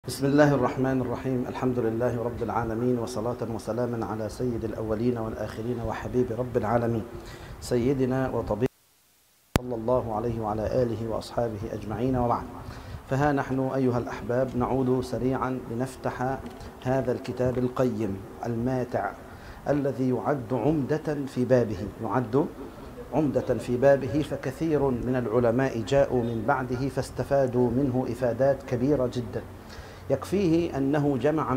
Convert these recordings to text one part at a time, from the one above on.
بسم الله الرحمن الرحيم. الحمد لله رب العالمين، وصلاة وسلاما على سيد الأولين والآخرين وحبيب رب العالمين سيدنا وطبيب صلى الله عليه وعلى آله وأصحابه أجمعين، وبعد. فها نحن أيها الأحباب نعود سريعا لنفتح هذا الكتاب القيم الماتع الذي يعد عمدة في بابه، فكثير من العلماء جاءوا من بعده فاستفادوا منه إفادات كبيرة جدا. يكفيه أنه جمع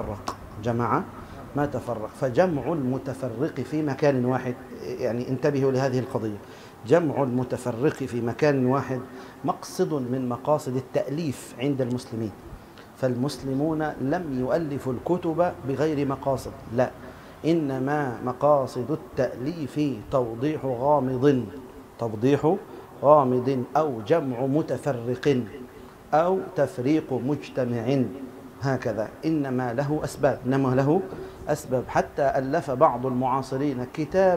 ما تفرق، فجمع المتفرق في مكان واحد، يعني انتبهوا لهذه القضية، جمع المتفرق في مكان واحد مقصد من مقاصد التأليف عند المسلمين. فالمسلمون لم يؤلفوا الكتب بغير مقاصد، لا، إنما مقاصد التأليف توضيح غامض أو جمع متفرق أو تفريق مجتمع، هكذا. إنما له أسباب، حتى ألف بعض المعاصرين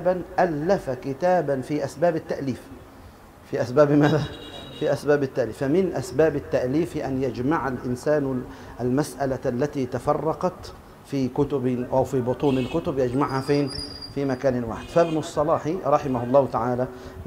كتابا في أسباب التأليف. في أسباب ماذا؟ في أسباب التأليف. فمن أسباب التأليف أن يجمع الإنسان المسألة التي تفرقت في كتب أو في بطون الكتب، يجمعها فين؟ في مكان واحد. فابن الصلاح رحمه الله تعالى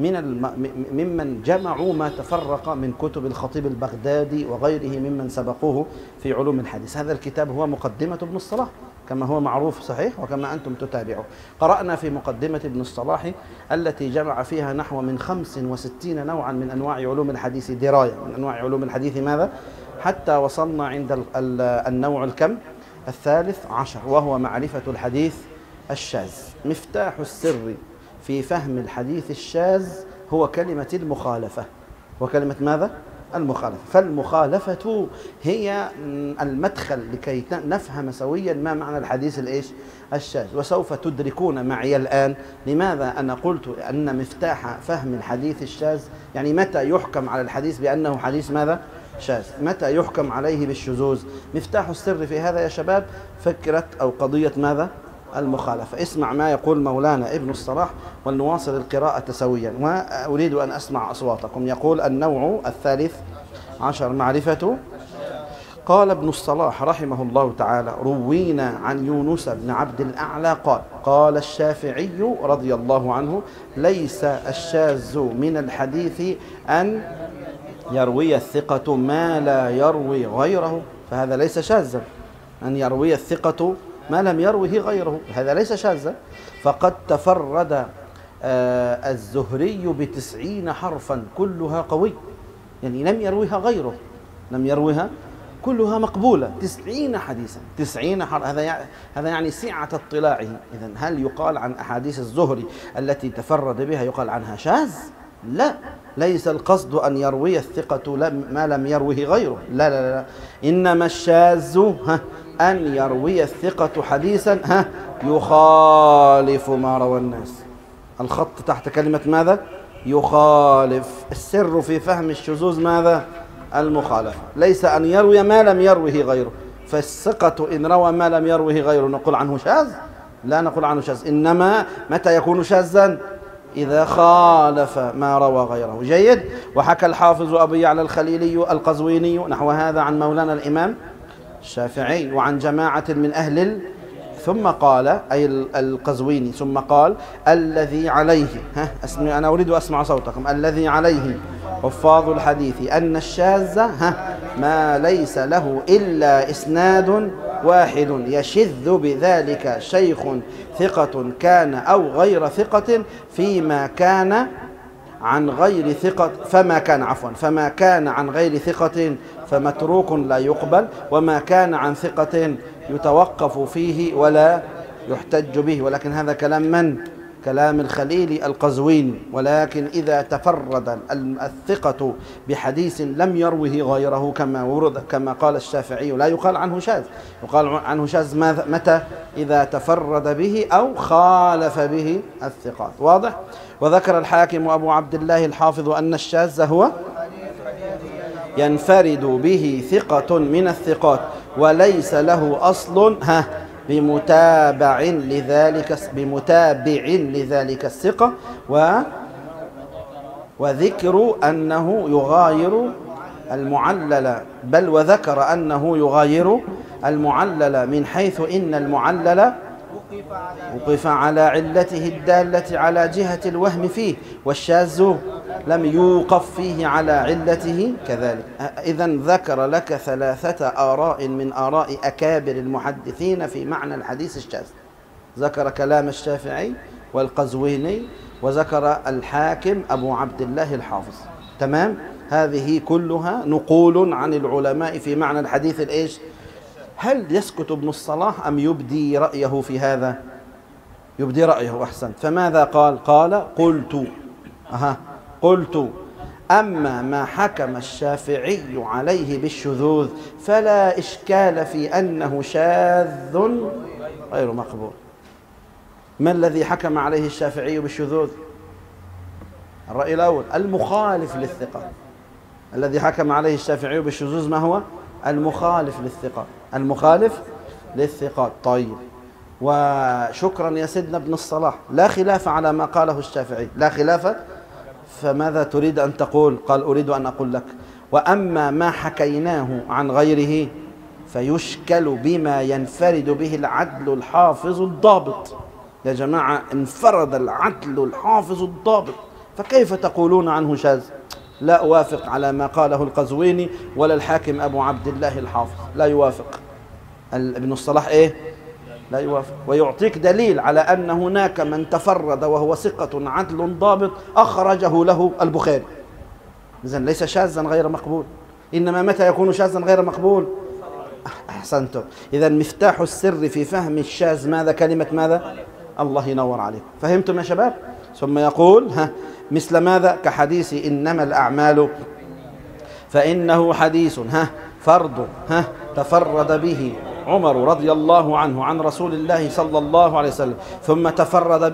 ممن جمعوا ما تفرق من كتب الخطيب البغدادي وغيره ممن سبقوه في علوم الحديث. هذا الكتاب هو مقدمة ابن الصلاح كما هو معروف صحيح، وكما أنتم تتابعوا. قرأنا في مقدمة ابن الصلاح التي جمع فيها نحو من 65 نوعا من أنواع علوم الحديث، دراية من أنواع علوم الحديث ماذا؟ حتى وصلنا عند النوع الثالث عشر، وهو معرفة الحديث الشاذ. مفتاح السر في فهم الحديث الشاذ هو كلمة المخالفة. وكلمة ماذا؟ المخالفة. فالمخالفة هي المدخل لكي نفهم سويا ما معنى الحديث الشاذ. وسوف تدركون معي الآن لماذا أنا قلت أن مفتاح فهم الحديث الشاذ، يعني متى يحكم على الحديث بأنه حديث ماذا؟ شاذ، متى يحكم عليه بالشذوذ. مفتاح السر في هذا يا شباب فكرة أو قضية ماذا؟ المخالفة. اسمع ما يقول مولانا ابن الصلاح ولنواصل القراءة سويا، وأريد أن أسمع أصواتكم. يقول النوع الثالث عشر معرفة. قال ابن الصلاح رحمه الله تعالى: روينا عن يونس بن عبد الأعلى قال الشافعي رضي الله عنه: ليس الشاذ من الحديث أن يروي الثقة ما لا يروي غيره. فهذا ليس شاذا، أن يروي الثقة ما لم يروه غيره، هذا ليس شاذا. فقد تفرد الزهري ب90 حرفا كلها قوي، يعني لم يرويها غيره، لم يرويها كلها مقبولة. 90 حديثا، 90 حرف، هذا يعني سعة اطلاعه. إذن هل يقال عن أحاديث الزهري التي تفرد بها يقال عنها شاذ؟ لا، ليس القصد أن يروي الثقة ما لم يروه غيره، لا لا لا، إنما الشاذ أن يروي الثقة حديثا يخالف ما روى الناس. الخط تحت كلمة ماذا؟ يخالف. السر في فهم الشذوذ ماذا؟ المخالفة. ليس أن يروي ما لم يروه غيره. فالثقة إن روى ما لم يروه غيره نقول عنه شاذ؟ لا نقول عنه شاذ. إنما متى يكون شاذا؟ إذا خالف ما روى غيره. جيد. وحكى الحافظ أبو يعلى الخليلي القزويني نحو هذا عن مولانا الإمام الشافعي وعن جماعة من أهل ثم قال، أي القزويني، ثم قال: الذي عليه، أنا أريد أسمع صوتكم، الذي عليه حفاظ الحديث أن الشاذ ما ليس له إلا إسناد واحد يشذ بذلك شيخ ثقة كان أو غير ثقة فما كان عن غير ثقة فمتروك لا يقبل، وما كان عن ثقة يتوقف فيه ولا يحتج به. ولكن هذا كلام من؟ كلام الخليل القزويني. ولكن إذا تفرد الثقة بحديث لم يروه غيره كما قال الشافعي لا يقال عنه شاذ. يقال عنه شاذ متى؟ إذا تفرد به أو خالف به الثقات. واضح؟ وذكر الحاكم أبو عبد الله الحافظ أن الشاذ هو ينفرد به ثقة من الثقات وليس له أصل بمتابع لذلك الثقة، وذكر أنه يغاير المعلل، بل وذكر أنه يغاير المعلل من حيث إن المعلل وقف على علته الدالة على جهة الوهم فيه، والشاذ لم يوقف فيه على علته كذلك. إذن ذكر لك 3 آراء من آراء أكابر المحدثين في معنى الحديث الشاذ. ذكر كلام الشافعي والقزويني، وذكر الحاكم أبو عبد الله الحافظ. تمام؟ هذه كلها نقول عن العلماء في معنى الحديث الإيش؟ هل يسكت ابن الصلاح أم يبدي رأيه في هذا؟ يبدي رأيه. أحسن. فماذا قال؟ قال قلت أما ما حكم الشافعي عليه بالشذوذ فلا إشكال في أنه شاذ غير مقبول. ما الذي حكم عليه الشافعي بالشذوذ؟ الرأي الأول المخالف للثقة. الذي حكم عليه الشافعي بالشذوذ ما هو؟ المخالف للثقة. المخالف للثقات. طيب، وشكرا يا سيدنا ابن الصلاح، لا خلاف على ما قاله الشافعي، لا خلاف. فماذا تريد أن تقول؟ قال أريد أن أقول لك وأما ما حكيناه عن غيره فيشكل بما ينفرد به العدل الحافظ الضابط. يا جماعة، انفرد العدل الحافظ الضابط، فكيف تقولون عنه شاذ؟ لا أوافق على ما قاله القزويني ولا الحاكم أبو عبد الله الحافظ، لا يوافق. ابن الصلاح إيه؟ لا يوافق. ويعطيك دليل على أن هناك من تفرد وهو ثقة عدل ضابط أخرجه له البخاري. إذن ليس شاذا غير مقبول، إنما متى يكون شاذا غير مقبول؟ أحسنتم. إذن مفتاح السر في فهم الشاذ ماذا؟ كلمة ماذا؟ الله ينور عليكم. فهمتم يا شباب؟ ثم يقول مثل ماذا؟ كحديث إنما الأعمال فإنه حديث فرض تفرد به عمر رضي الله عنه عن رسول الله صلى الله عليه وسلم، ثم تفرد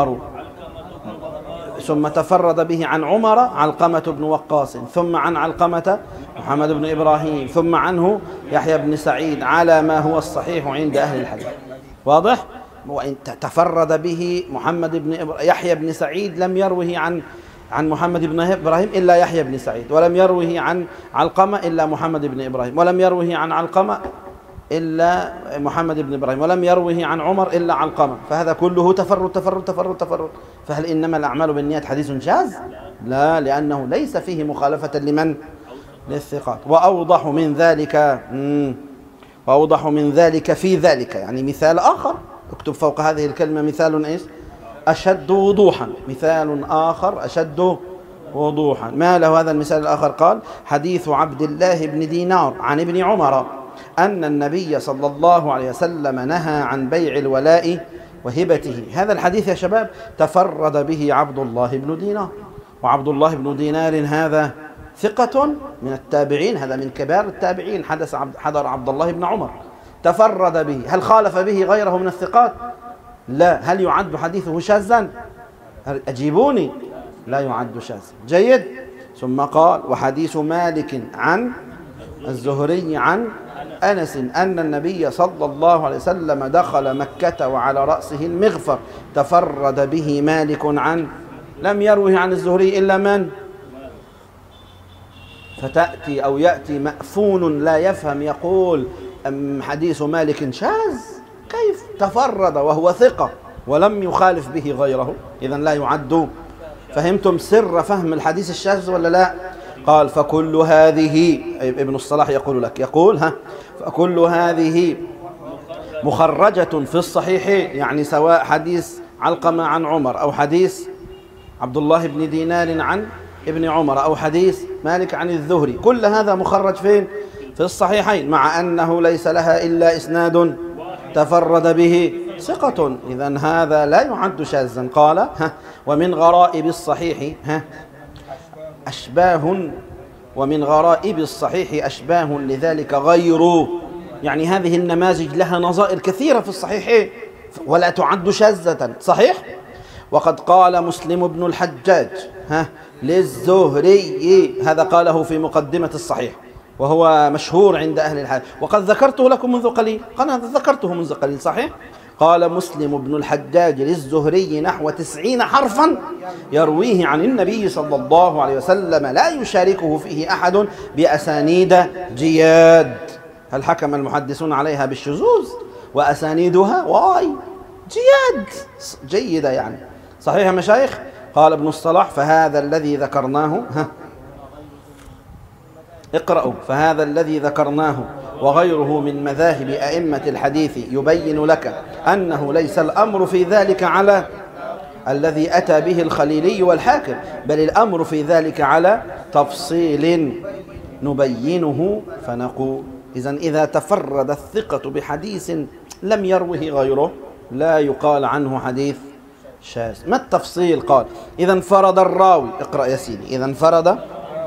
به عن عمر علقمة بن وقاص، ثم عن علقمة محمد بن إبراهيم، ثم عنه يحيى بن سعيد، على ما هو الصحيح عند أهل الحديث. واضح؟ وإن تفرد به يحيى بن سعيد لم يروه عن محمد بن إبراهيم إلا يحيى بن سعيد، ولم يروه عن علقمة إلا محمد بن إبراهيم، ولم يروه عن علقمة إلا محمد بن إبراهيم، ولم يروه عن عمر إلا علقمة. فهذا كله تفرد تفرد تفرد تفرد. فهل إنما الأعمال بالنيات حديث شاذ؟ لا، لأنه ليس فيه مخالفة لمن؟ للثقات. وأوضح من ذلك في ذلك، يعني مثال آخر، اكتب فوق هذه الكلمة مثال إيش؟ أشد وضوحا. مثال آخر أشد وضوحا. ما له هذا المثال الآخر؟ قال حديث عبد الله بن دينار عن ابن عمر أن النبي صلى الله عليه وسلم نهى عن بيع الولاء وهبته. هذا الحديث يا شباب تفرد به عبد الله بن دينار، وعبد الله بن دينار هذا ثقة من التابعين، هذا من كبار التابعين، حضر عبد الله بن عمر، تفرد به. هل خالف به غيره من الثقات؟ لا. هل يعد حديثه شاذا؟ أجيبوني. لا يعد شاذا. جيد. ثم قال وحديث مالك عن الزهري عن أنس أن النبي صلى الله عليه وسلم دخل مكة وعلى رأسه المغفر، تفرد به مالك لم يروه عن الزهري إلا من؟ فتأتي أو يأتي مأفون لا يفهم يقول حديث مالك شاذ، كيف؟ تفرد وهو ثقة ولم يخالف به غيره، إذن لا يعد. فهمتم سر فهم الحديث الشاذ ولا لا؟ قال فكل هذه، ابن الصلاح يقول لك، يقول فكل هذه مخرجة في الصحيح، يعني سواء حديث علقمة عن عمر، أو حديث عبد الله بن دينار عن ابن عمر، أو حديث مالك عن الزهري، كل هذا مخرج فين؟ في الصحيحين، مع أنه ليس لها إلا إسناد تفرد به ثقة. إذن هذا لا يعد شاذا. قال ومن غرائب الصحيح أشباه، ومن غرائب الصحيح أشباه لذلك غيره، يعني هذه النماذج لها نظائر كثيرة في الصحيح ولا تعد شاذة. صحيح. وقد قال مسلم بن الحجاج للزهري، هذا قاله في مقدمة الصحيح وهو مشهور عند أهل الحديث، وقد ذكرته لكم منذ قليل، ذكرته منذ قليل. صحيح. قال مسلم بن الحجاج للزهري نحو 90 حرفا يرويه عن النبي صلى الله عليه وسلم لا يشاركه فيه أحد بأسانيد جياد. هل حكم المحدثون عليها بالشذوذ؟ وأسانيدها جياد جيدة يعني. صحيح يا مشايخ؟ قال ابن الصلاح فهذا الذي ذكرناه اقرأوا فهذا الذي ذكرناه وغيره من مذاهب أئمة الحديث يبين لك أنه ليس الأمر في ذلك على الذي أتى به الخليلي والحاكم، بل الأمر في ذلك على تفصيل نبينه فنقول. إذا تفرد الثقة بحديث لم يروه غيره لا يقال عنه حديث شاذ. ما التفصيل؟ قال إذا انفرد الراوي، اقرأ يا سيدي، إذا انفرد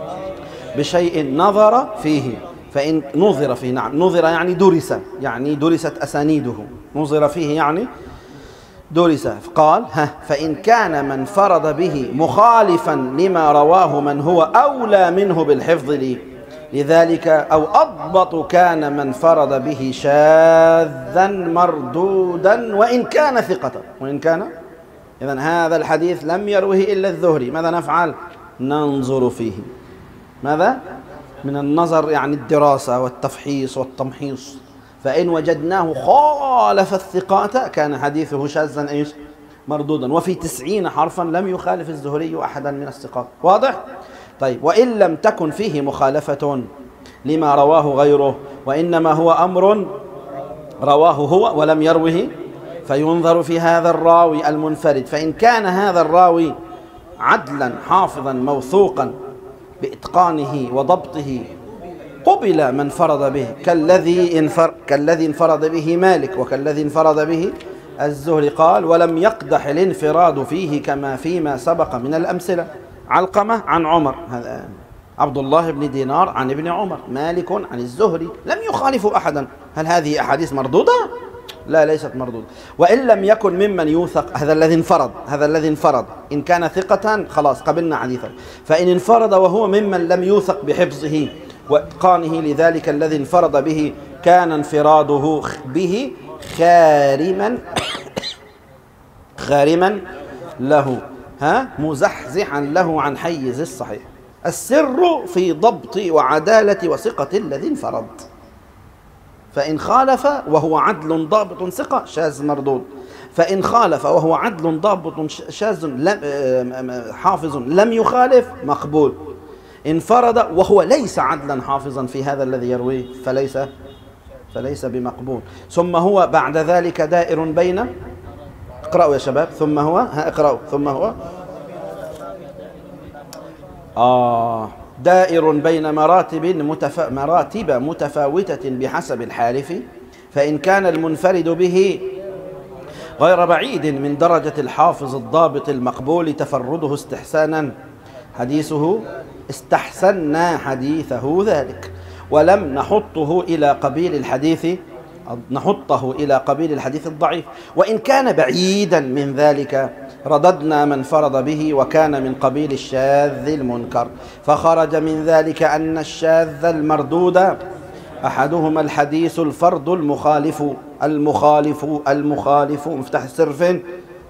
بشيء نظر فيه، فإن نظر فيه، نعم نظر يعني درس، يعني درست أسانيده، نظر فيه يعني درس. قال فإن كان من فرد به مخالفا لما رواه من هو أولى منه بالحفظ لذلك أو أضبط كان من فرد به شاذا مردودا وإن كان ثقة. وإن كان إذن هذا الحديث لم يروه إلا الزهري، ماذا نفعل؟ ننظر فيه. ماذا؟ من النظر يعني الدراسة والتفحيص والتمحيص. فإن وجدناه خالف الثقات كان حديثه شاذا إيش؟ مردودا. وفي 90 حرفا لم يخالف الزهري أحدا من الثقات. واضح؟ طيب وإن لم تكن فيه مخالفة لما رواه غيره وإنما هو أمر رواه هو ولم يروه، فينظر في هذا الراوي المنفرد، فإن كان هذا الراوي عدلا حافظا موثوقا بإتقانه وضبطه قبل من فرض به، كالذي انفرد به مالك وكالذي انفرد به الزهري. قال ولم يقدح الانفراد فيه كما فيما سبق من الأمثلة. علقمة عن عمر، هذا عبد الله بن دينار عن ابن عمر، مالك عن الزهري، لم يخالفوا أحدا. هل هذه أحاديث مردودة؟ لا، ليست مردودة. وإن لم يكن ممن يوثق، هذا الذي انفرد إن كان ثقة خلاص قبلنا حديثه، فإن انفرد وهو ممن لم يوثق بحفظه وإتقانه لذلك الذي انفرد به كان انفراده به خارما له مزحزحا له عن حيز الصحيح. السر في ضبط وعدالة وثقة الذي انفرد. فإن خالف وهو عدل ضابط ثقة شاذ مردود، فإن خالف وهو عدل ضابط شاذ حافظ لم يخالف مقبول. انفرد وهو ليس عدلا حافظا في هذا الذي يرويه فليس بمقبول. ثم هو بعد ذلك دائر بين، اقرأوا يا شباب، ثم هو اقرأوا ثم هو دائر بين مراتب متفاوتة بحسب الحالف. فإن كان المنفرد به غير بعيد من درجة الحافظ الضابط المقبول تفرده استحسنا حديثه ذلك، ولم نحطه إلى قبيل الحديث الضعيف. وإن كان بعيدا من ذلك رددنا من فرض به وكان من قبيل الشاذ المنكر. فخرج من ذلك أن الشاذ المردود أحدهما الحديث الفرد المخالف مفتاح السر فين؟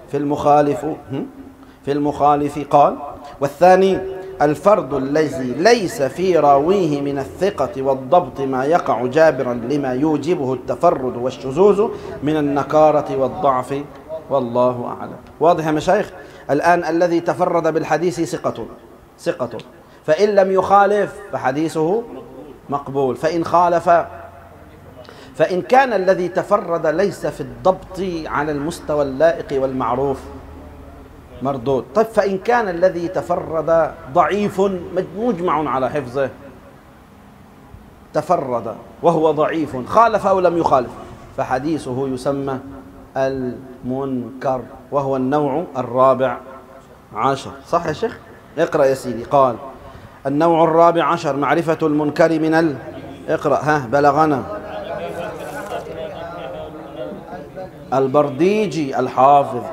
في المخالف قال. والثاني الفرد الذي ليس في راويه من الثقة والضبط ما يقع جابرا لما يوجبه التفرد والشذوذ من النكارة والضعف، والله أعلم. واضح يا مشايخ؟ الآن الذي تفرد بالحديث ثقة، فإن لم يخالف فحديثه مقبول، فإن خالف، فإن كان الذي تفرد ليس في الضبط على المستوى اللائق والمعروف مردود. طيب فإن كان الذي تفرد ضعيف مجمع على حفظه، تفرد وهو ضعيف خالف أو لم يخالف، فحديثه يسمى المنكر، وهو النوع 14. صح يا شيخ؟ اقرأ يا سيدي. قال النوع 14 معرفة المنكر من اقرأ بلغنا البرديجي الحافظ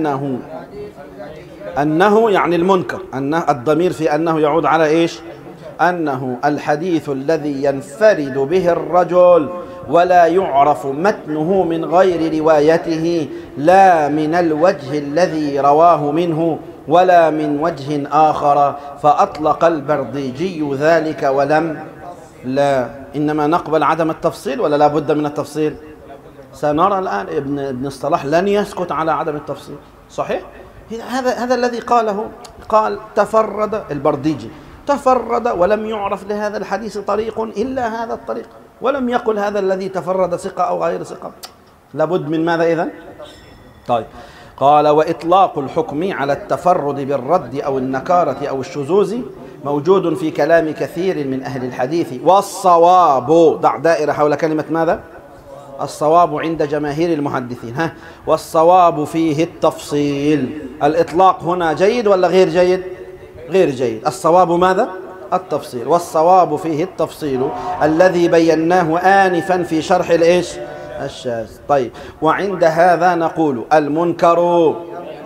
أنه يعني المنكر، أنه الضمير في أنه يعود على إيش؟ أنه الحديث الذي ينفرد به الرجل ولا يعرف متنه من غير روايته لا من الوجه الذي رواه منه ولا من وجه آخر، فأطلق البرديجي ذلك ولم لا. إنما نقبل عدم التفصيل ولا لا بد من التفصيل؟ سنرى الآن ابن الصلاح لن يسكت على عدم التفصيل. صحيح؟ هذا الذي قاله، قال تفرد البرديجي، تفرد ولم يعرف لهذا الحديث طريق إلا هذا الطريق، ولم يقل هذا الذي تفرد ثقة أو غير ثقة. لابد من ماذا إذن؟ طيب، قال وإطلاق الحكم على التفرد بالرد أو النكارة أو الشذوذ موجود في كلام كثير من أهل الحديث، والصواب، ضع دائرة حول كلمة ماذا؟ الصواب عند جماهير المحدثين. والصواب فيه التفصيل. الإطلاق هنا جيد ولا غير جيد؟ غير جيد. الصواب ماذا؟ التفصيل. والصواب فيه التفصيل الذي بيناه آنفا في شرح الإيش؟ الشاذ. طيب، وعند هذا نقول المنكر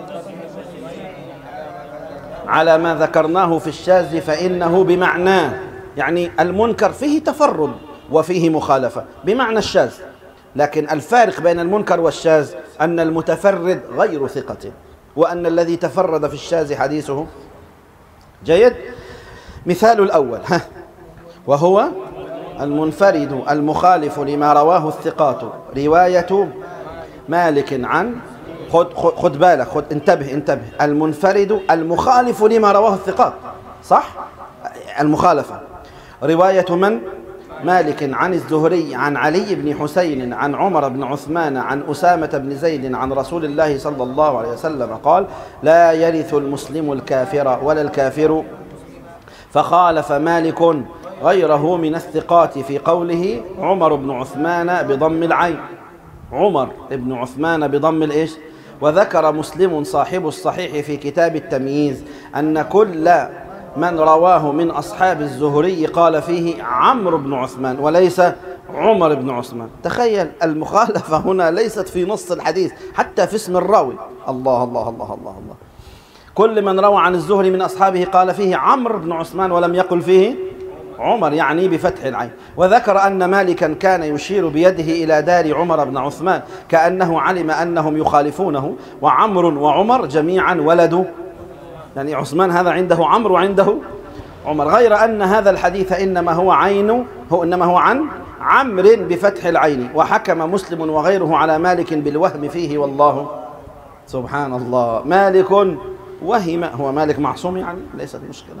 على ما ذكرناه في الشاذ فإنه بمعناه، يعني المنكر فيه تفرد وفيه مخالفة بمعنى الشاذ، لكن الفارق بين المنكر والشاذ أن المتفرد غير ثقة، وأن الذي تفرد في الشاذ حديثه جيد. مثال الأول وهو المنفرد المخالف لما رواه الثقات، رواية مالك عن، خد بالك، انتبه، المنفرد المخالف لما رواه الثقات، صح؟ المخالفة رواية من؟ مالك عن الزهري عن علي بن حسين عن عمر بن عثمان عن أسامة بن زيد عن رسول الله صلى الله عليه وسلم قال لا يرث المسلم الكافر ولا الكافر، فخالف مالك غيره من الثقات في قوله عمر بن عثمان بضم العين، عمر بن عثمان بضم الإيش. وذكر مسلم صاحب الصحيح في كتاب التمييز أن كل من رواه من أصحاب الزهري قال فيه عمرو بن عثمان وليس عمر بن عثمان. تخيل المخالفة هنا ليست في نص الحديث، حتى في اسم الراوي. الله الله الله الله الله. كل من روى عن الزهري من أصحابه قال فيه عمرو بن عثمان ولم يقل فيه عمر، يعني بفتح العين. وذكر أن مالكا كان يشير بيده إلى دار عمر بن عثمان كأنه علم أنهم يخالفونه، وعمرو وعمر جميعا ولدوا، يعني عثمان هذا عنده عمرو وعنده عمر، غير أن هذا الحديث إنما هو عن عمرو بفتح العين. وحكم مسلم وغيره على مالك بالوهم فيه، والله سبحان الله. مالك وهم، هو مالك معصوم يعني ليست مشكلة.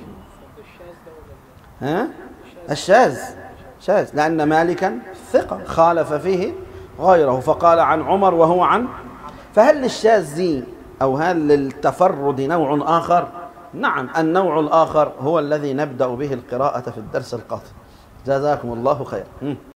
الشاذ شاذ لأن مالكا ثقة خالف فيه غيره فقال عن عمر وهو عن. فهل للشاذ أو هل للتفرد نوع آخر؟ نعم، النوع الآخر هو الذي نبدأ به القراءة في الدرس القادم. جزاكم الله خير.